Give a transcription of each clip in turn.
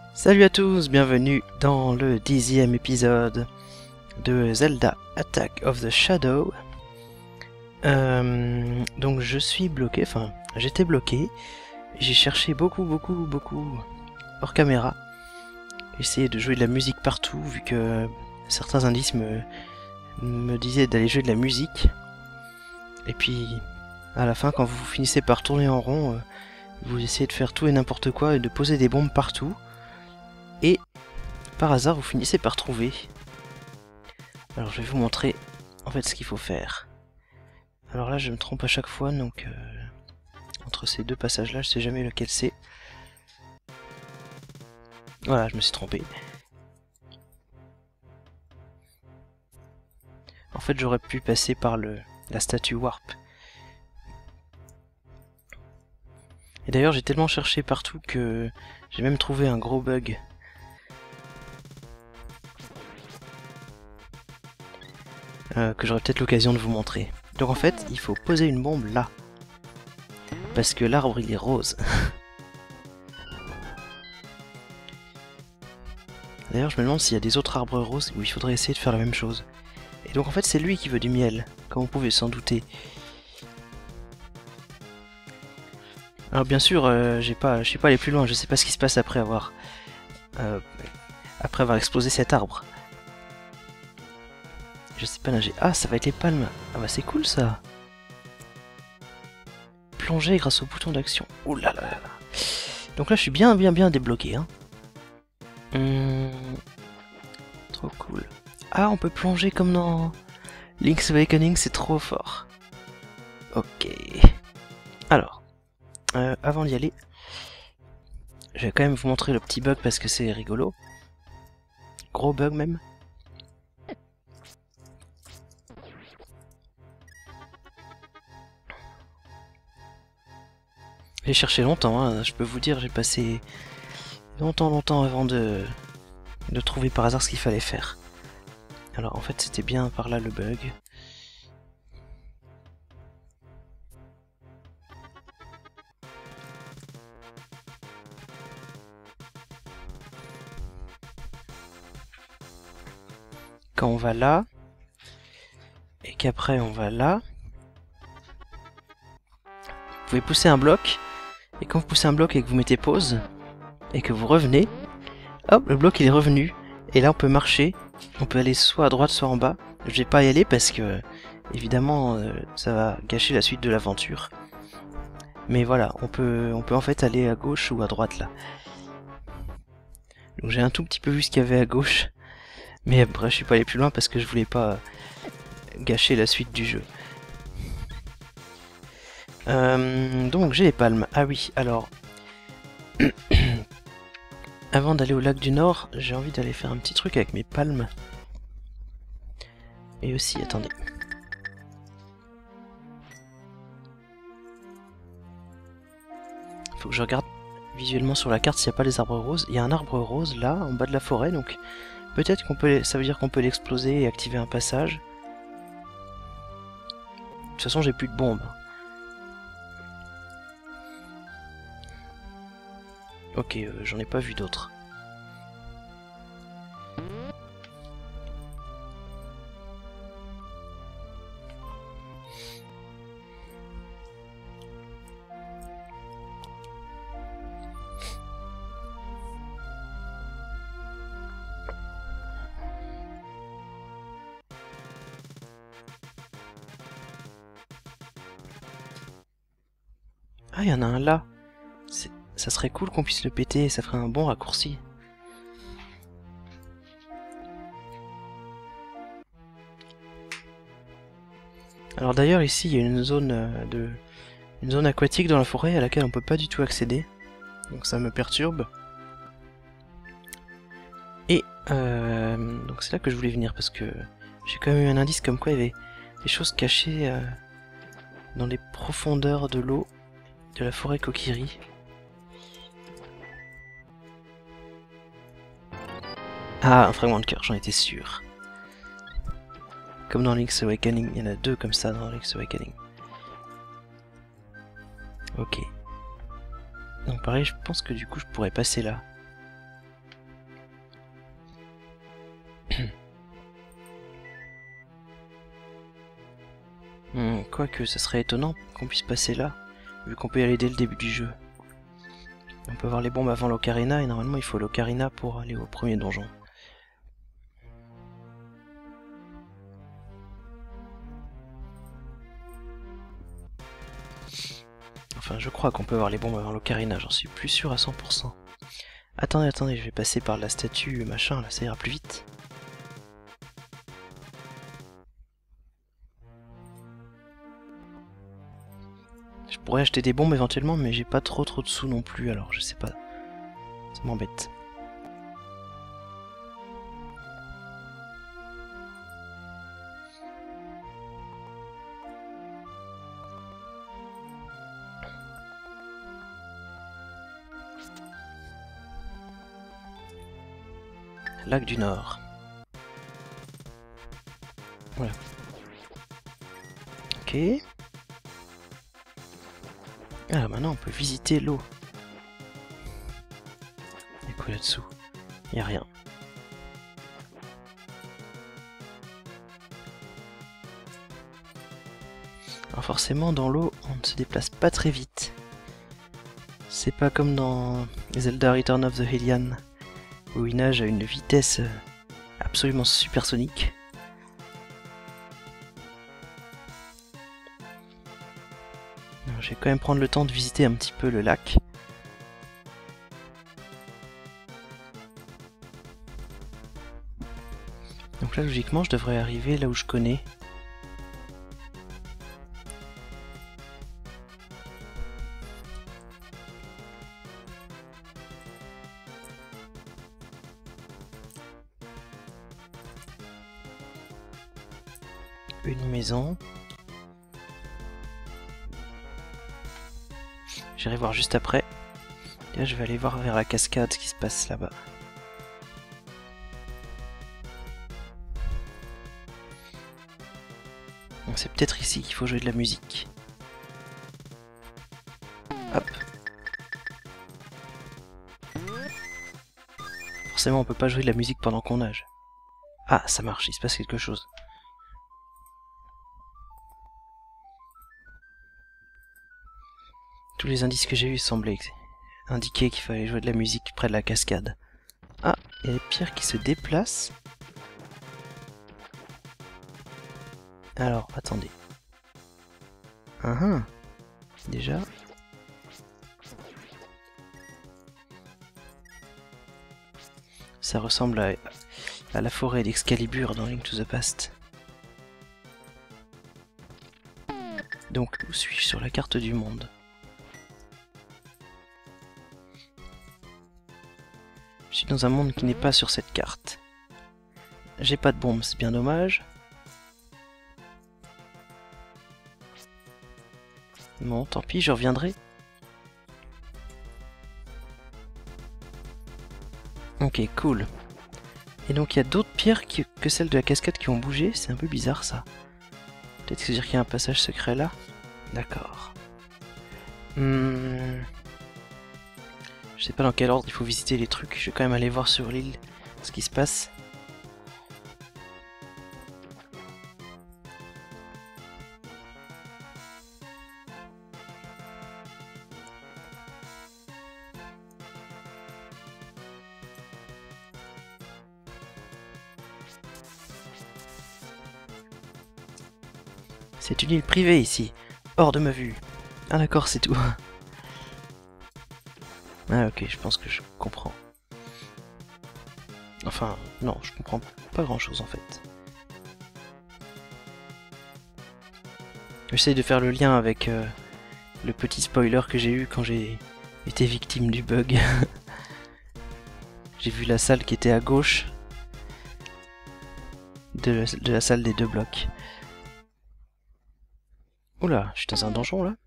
Salut à tous, bienvenue dans le 10e épisode de Zelda Attack of the Shadow. Donc je suis bloqué, enfin j'étais bloqué, j'ai cherché beaucoup hors caméra. J'ai essayé de jouer de la musique partout vu que certains indices me disaient d'aller jouer de la musique. Et puis à la fin quand vous finissez par tourner en rond, vous essayez de faire tout et n'importe quoi et de poser des bombes partout. Et par hasard vous finissez par trouver. Alors je vais vous montrer en fait ce qu'il faut faire. Alors là je me trompe à chaque fois, donc entre ces deux passages là je sais jamais lequel c'est. Voilà, je me suis trompé. En fait j'aurais pu passer par la statue Warp. Et d'ailleurs j'ai tellement cherché partout que j'ai même trouvé un gros bug. Que j'aurai peut-être l'occasion de vous montrer. Donc en fait, il faut poser une bombe là. Parce que l'arbre il est rose. D'ailleurs, je me demande s'il y a des autres arbres roses où il faudrait essayer de faire la même chose. Et donc en fait, c'est lui qui veut du miel, comme vous pouvez s'en douter. Alors bien sûr, je suis pas allé plus loin, je sais pas ce qui se passe après avoir explosé cet arbre. Je sais pas nager. Ah, ça va être les palmes. Ah bah c'est cool ça. Plonger grâce au bouton d'action. Ouh là là là là. Donc là je suis bien débloqué. Hein. Trop cool. Ah, on peut plonger comme dans Link's Awakening, c'est trop fort. Ok. Alors, avant d'y aller, je vais quand même vous montrer le petit bug parce que c'est rigolo. Gros bug même. J'ai cherché longtemps, hein, je peux vous dire, j'ai passé longtemps avant de trouver par hasard ce qu'il fallait faire. Alors en fait c'était bien par là le bug. Quand on va là, et qu'après on va là, vous pouvez pousser un bloc, et quand vous poussez un bloc et que vous mettez pause, et que vous revenez, hop, le bloc il est revenu, et là on peut marcher, on peut aller soit à droite soit en bas. Je vais pas y aller parce que, évidemment, ça va gâcher la suite de l'aventure. Mais voilà, on peut en fait aller à gauche ou à droite là. Donc j'ai un tout petit peu vu ce qu'il y avait à gauche, mais après je suis pas allé plus loin parce que je voulais pas gâcher la suite du jeu. Donc j'ai les palmes. Ah oui, alors avant d'aller au lac du Nord, j'ai envie d'aller faire un petit truc avec mes palmes. Et aussi, attendez. Faut que je regarde visuellement sur la carte s'il n'y a pas les arbres roses. Il y a un arbre rose là, en bas de la forêt, donc peut-être qu'on peut, ça veut dire qu'on peut l'exploser et activer un passage. De toute façon, j'ai plus de bombes. Ok, j'en ai pas vu d'autres. Ah, il y en a un là. Ça serait cool qu'on puisse le péter, ça ferait un bon raccourci. Alors d'ailleurs ici il y a une zone une zone aquatique dans la forêt à laquelle on peut pas du tout accéder. Donc ça me perturbe. Et donc c'est là que je voulais venir parce que j'ai quand même eu un indice comme quoi il y avait des choses cachées dans les profondeurs de l'eau de la forêt Kokiri. Ah, un fragment de cœur, j'en étais sûr. Comme dans Link's Awakening, il y en a deux comme ça dans Link's Awakening. Ok. Donc pareil, je pense que du coup je pourrais passer là. Quoique, ça serait étonnant qu'on puisse passer là, vu qu'on peut y aller dès le début du jeu. On peut avoir les bombes avant l'Ocarina, et normalement il faut l'Ocarina pour aller au premier donjon. Enfin, je crois qu'on peut avoir les bombes avant l'Ocarina, j'en suis plus sûr à 100%. Attendez, je vais passer par la statue, machin, là, ça ira plus vite. Je pourrais acheter des bombes éventuellement, mais j'ai pas trop de sous non plus, alors je sais pas. Ça m'embête. Lac du Nord. Voilà. Ok. Ah, maintenant on peut visiter l'eau. Y'a quoi là-dessous? Y'a rien. Alors forcément, dans l'eau, on ne se déplace pas très vite. C'est pas comme dans Zelda Return of the Hylian, où il nage à une vitesse absolument supersonique. Je vais quand même prendre le temps de visiter un petit peu le lac. Donc là, logiquement, je devrais arriver là où je connais. Une maison. J'irai voir juste après. Et là, je vais aller voir vers la cascade ce qui se passe là-bas. C'est peut-être ici qu'il faut jouer de la musique. Hop. Forcément, on peut pas jouer de la musique pendant qu'on nage. Ah, ça marche, il se passe quelque chose. Tous les indices que j'ai eus semblaient indiquer qu'il fallait jouer de la musique près de la cascade. Ah, il y a des pierres qui se déplacent. Alors, attendez. Déjà. Ça ressemble à la forêt d'Excalibur dans Link to the Past. Donc, où suis-je sur la carte du monde? Je suis dans un monde qui n'est pas sur cette carte. J'ai pas de bombe, c'est bien dommage. Bon, tant pis, je reviendrai. Ok, cool. Et donc il y a d'autres pierres que celles de la cascade qui ont bougé, c'est un peu bizarre ça. Peut-être que ça veut dire qu'il y a un passage secret là. D'accord. Je sais pas dans quel ordre il faut visiter les trucs, je vais quand même aller voir sur l'île ce qui se passe. C'est une île privée ici, hors de ma vue. Ah d'accord, c'est tout. Ah ok, je pense que je comprends. Enfin, non, je comprends pas grand chose en fait. J'essaie de faire le lien avec le petit spoiler que j'ai eu quand j'ai été victime du bug. J'ai vu la salle qui était à gauche de la salle des 2 blocs. Oula, je suis dans un donjon là.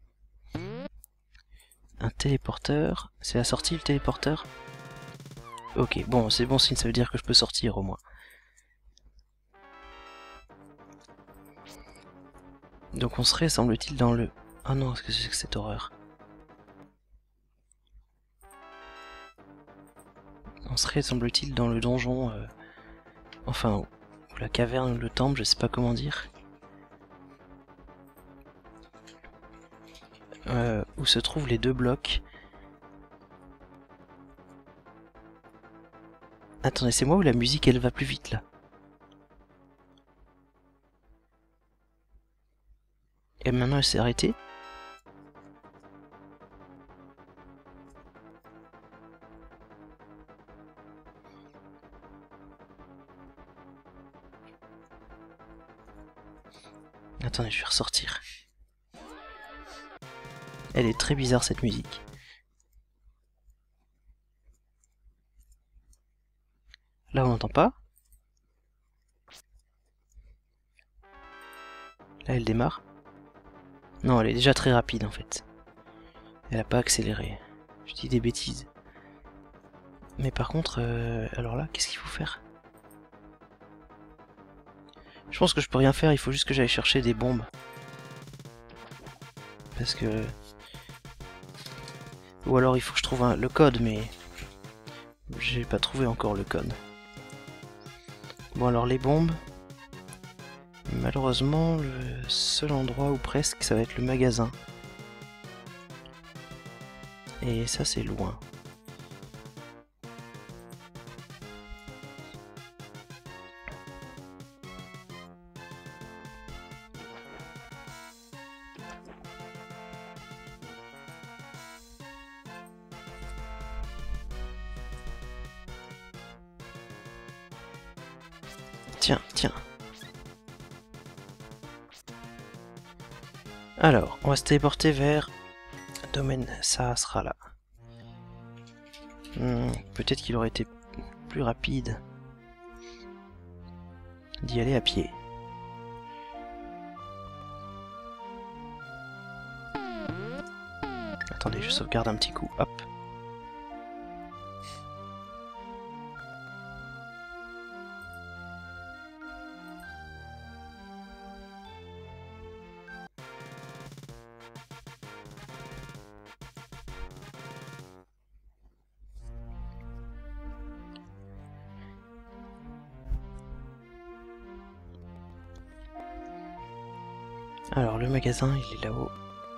Un téléporteur. C'est la sortie le téléporteur? Ok, bon, c'est bon signe, ça veut dire que je peux sortir au moins. Donc on serait, semble-t-il, dans le... Ah non, qu'est-ce que c'est que cette horreur? On serait, semble-t-il, dans le donjon... Enfin, ou la caverne ou le temple, je sais pas comment dire. se trouvent les deux blocs. Attendez, c'est moi ou la musique elle va plus vite là? Et maintenant elle s'est arrêtée? Attendez, je vais ressortir. Elle est très bizarre cette musique. Là on n'entend pas. Là elle démarre. Non, elle est déjà très rapide en fait. Elle a pas accéléré. Je dis des bêtises. Mais par contre, alors là, qu'est-ce qu'il faut faire? Je pense que je peux rien faire, il faut juste que j'aille chercher des bombes. Parce que... Ou alors il faut que je trouve le code, mais... J'ai pas trouvé encore le code. Bon alors les bombes... Malheureusement, le seul endroit où presque, ça va être le magasin. Et ça c'est loin. Tiens, tiens. Alors, on va se téléporter vers domaine, ça sera là. Peut-être qu'il aurait été plus rapide d'y aller à pied. Attendez, je sauvegarde un petit coup, hop. Alors le magasin il est là-haut.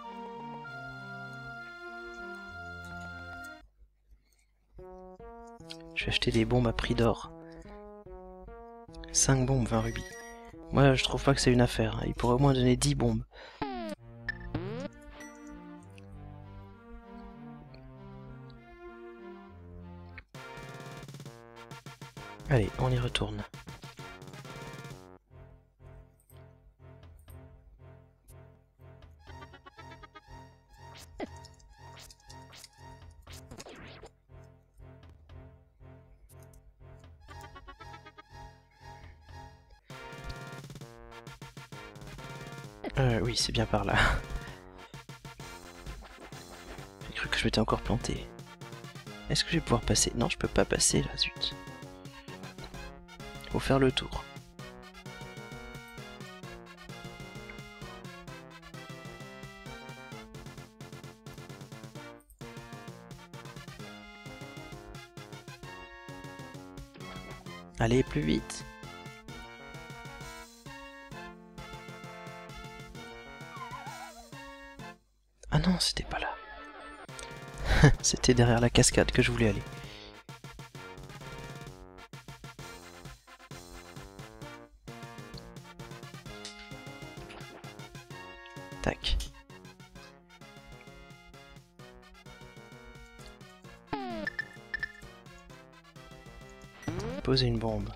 Je vais acheter des bombes à prix d'or. 5 bombes, 20 rubis. Moi je trouve pas que c'est une affaire, il pourrait au moins donner 10 bombes. Allez, on y retourne. Oui, c'est bien par là. J'ai cru que je m'étais encore planté. Est-ce que je vais pouvoir passer? Non, je peux pas passer là, zut. Faut faire le tour. Allez, plus vite. Ah non, c'était pas là. C'était derrière la cascade que je voulais aller. Tac. Poser une bombe.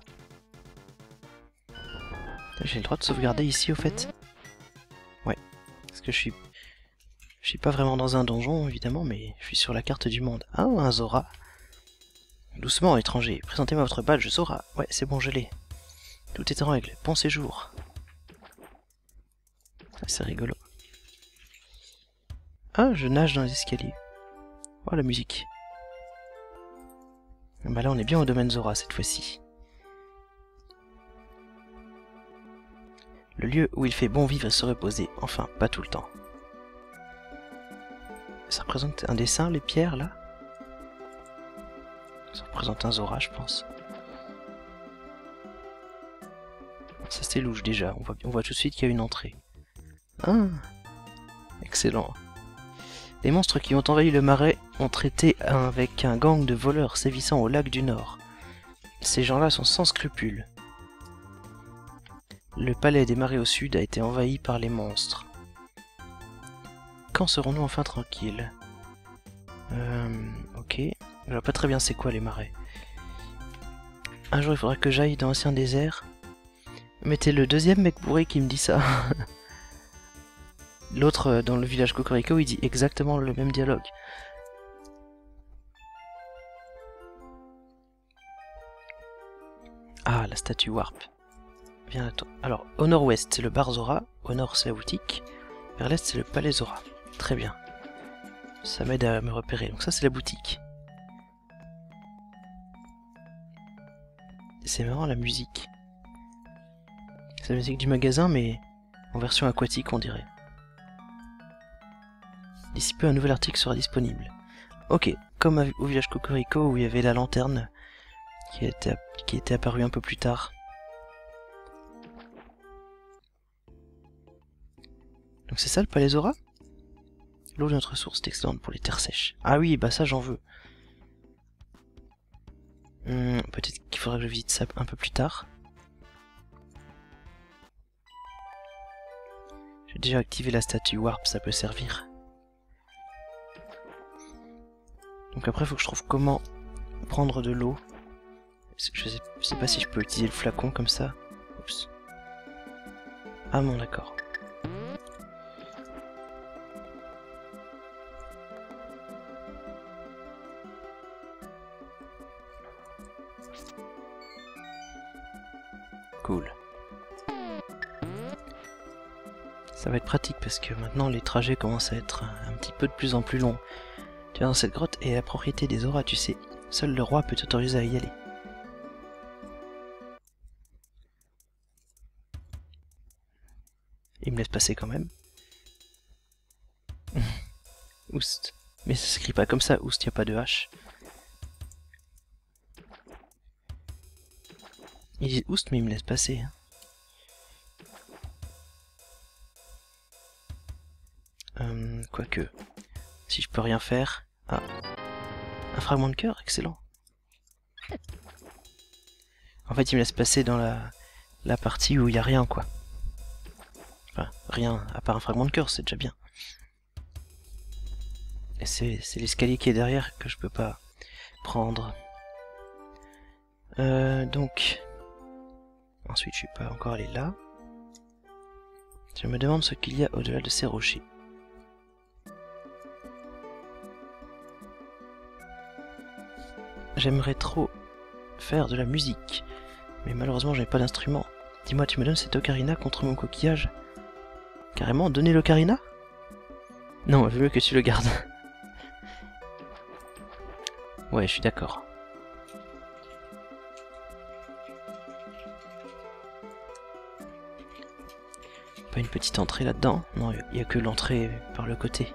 J'ai le droit de sauvegarder ici au fait? Ouais. Parce que je suis pas vraiment dans un donjon évidemment, mais je suis sur la carte du monde. Ah, un Zora. Doucement, étranger. Présentez-moi votre badge Zora. Ouais, c'est bon, je l'ai. Tout est en règle. Bon séjour. Ah, c'est rigolo. Ah, je nage dans les escaliers. Oh, la musique. Bah là, on est bien au domaine Zora cette fois-ci. Le lieu où il fait bon vivre et se reposer. Enfin, pas tout le temps. Ça représente un dessin, les pierres, là? Ça représente un Zora, je pense. Ça, c'est louche, déjà. On voit tout de suite qu'il y a une entrée. Ah! Excellent. Les monstres qui ont envahi le marais ont traité avec un gang de voleurs sévissant au lac du Nord. Ces gens-là sont sans scrupules. Le palais des marais au sud a été envahi par les monstres. Quand serons-nous enfin tranquilles? Ok. Je vois pas très bien c'est quoi les marais. Un jour il faudra que j'aille dans l'ancien désert. Mais t'es le deuxième mec bourré qui me dit ça. L'autre dans le village Cocorico il dit exactement le même dialogue. Ah, la statue Warp. Viens à toi. Alors, au nord-ouest c'est le bar Zora, au nord c'est la boutique, vers l'est c'est le palais Zora. Très bien. Ça m'aide à me repérer. Donc ça c'est la boutique. C'est marrant la musique. C'est la musique du magasin mais en version aquatique on dirait. D'ici peu un nouvel article sera disponible. Ok, comme au village Cocorico où il y avait la lanterne qui était apparue un peu plus tard. Donc c'est ça le palais Zora? L'eau de notre source est excellente pour les terres sèches. Ah oui, bah ça j'en veux. Peut-être qu'il faudra que je visite ça un peu plus tard. J'ai déjà activé la statue Warp, ça peut servir. Donc après il faut que je trouve comment prendre de l'eau. Je sais pas si je peux utiliser le flacon comme ça. Oups. Ah bon d'accord. Cool. Ça va être pratique parce que maintenant les trajets commencent à être un petit peu de plus en plus longs. Tu vas dans cette grotte et la propriété des Zora, tu sais. Seul le roi peut t'autoriser à y aller. Il me laisse passer quand même. Oust. Mais ça s'écrit pas comme ça, Oust, y a pas de H. Il dit Oust mais il me laisse passer. Quoique, si je peux rien faire... Ah, un fragment de cœur, excellent. En fait il me laisse passer dans la partie où il y a rien quoi. Enfin, rien, à part un fragment de cœur, c'est déjà bien. Et c'est l'escalier qui est derrière que je peux pas prendre. Donc... Ensuite, je suis pas encore allé là. Je me demande ce qu'il y a au-delà de ces rochers. J'aimerais trop faire de la musique, mais malheureusement j'ai pas d'instrument. Dis-moi, tu me donnes cette ocarina contre mon coquillage? Carrément, donner l'ocarina? Non, il vaut mieux que tu le gardes. Ouais, je suis d'accord. Pas une petite entrée là-dedans? Non, il n'y a que l'entrée par le côté.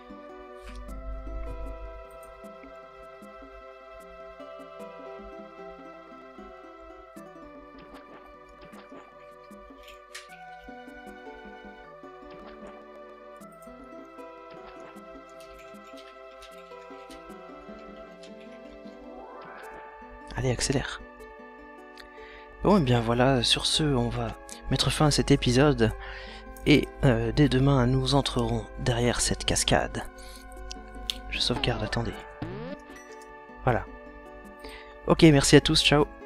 Allez, accélère. Bon, et bien voilà, sur ce, on va mettre fin à cet épisode. Et dès demain, nous entrerons derrière cette cascade. Je sauvegarde, attendez. Voilà. Ok, merci à tous, ciao.